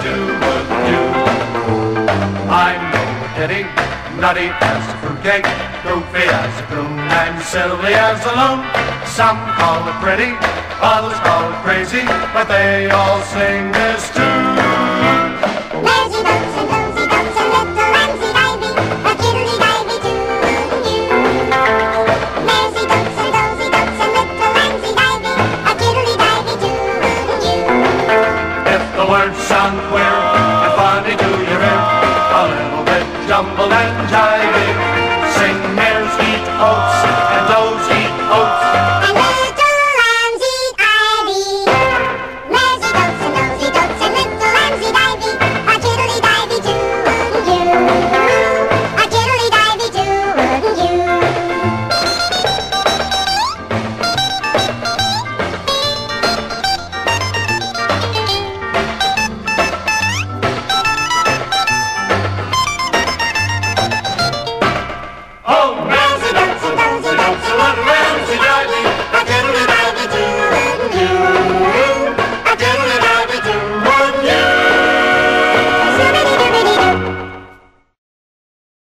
do-a-do. I'm no pity, nutty as a fruitcake, goofy as a coon, and silly as a loon. Some call it pretty, others call it crazy, but they all sing this tune.